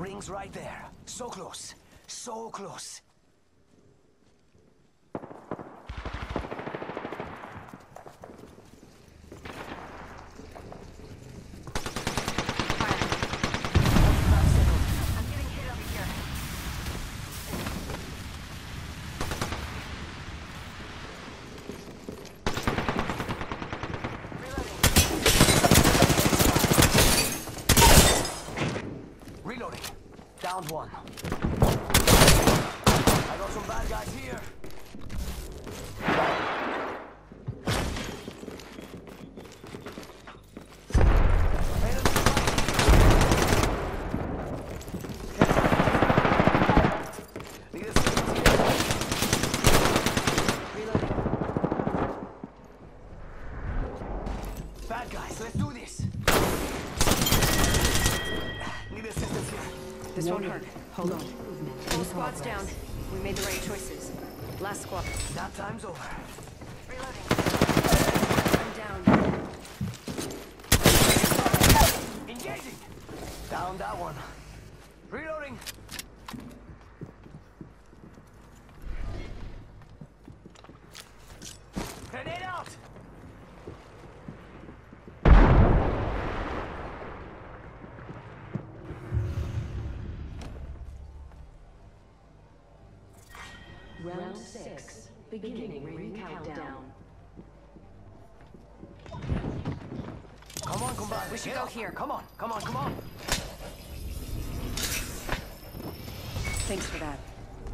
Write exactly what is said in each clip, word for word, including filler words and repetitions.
Ring's right there. So close. So close. Downed one. I got some bad guys here. Need assistance here. Reloading. Bad guys, let's do this. Need assistance here. This won't hurt. Hold on. All squads down. We made the right choices. Last squad. That time's over. Reloading. I'm down. Engaging. Down that one. Reloading. Grenade out. Round six, beginning ring countdown. Come on, compadre. We should Get go up. here. Come on, come on, come on. Thanks for that.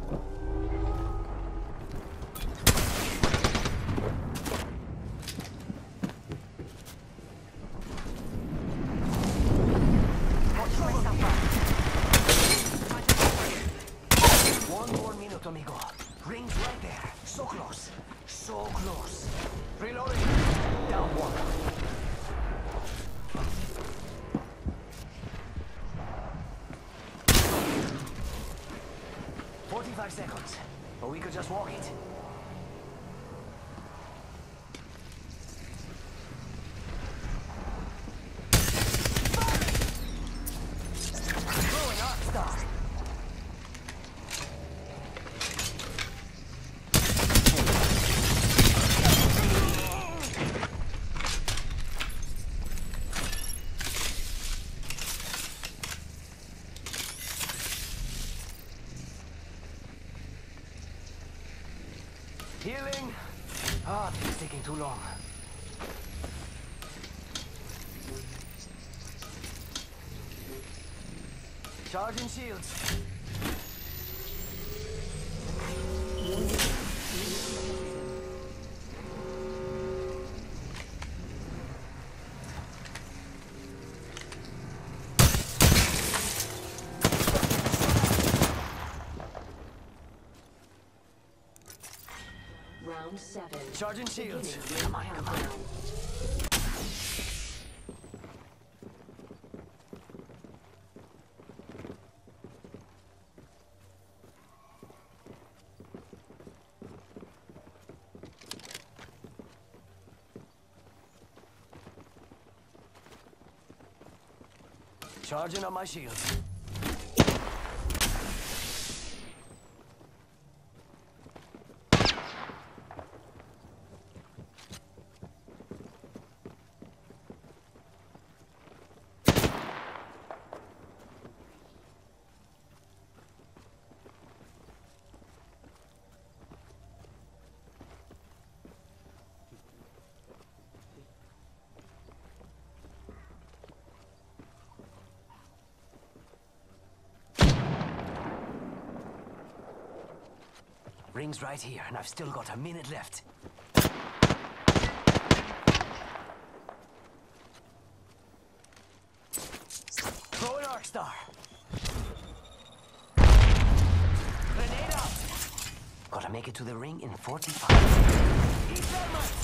Watch myself up. One more minute, amigo. Ring's right there. So close. So close. Reloading. Down one. Forty-five seconds. But we could just walk it. Throwing Arc Star. Healing. Ah, this is taking too long. Charging shields. Round seven. Charging shields. Beginning Come on, come on. countdown. Charging on my shields. Ring's right here, and I've still got a minute left. Throw an Arc Star. Grenade out. Gotta make it to the ring in forty-five. Eat thermite.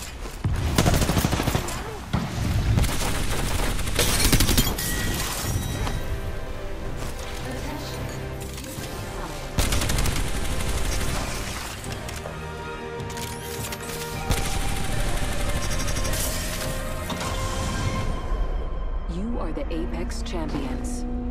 You are the Apex Champions.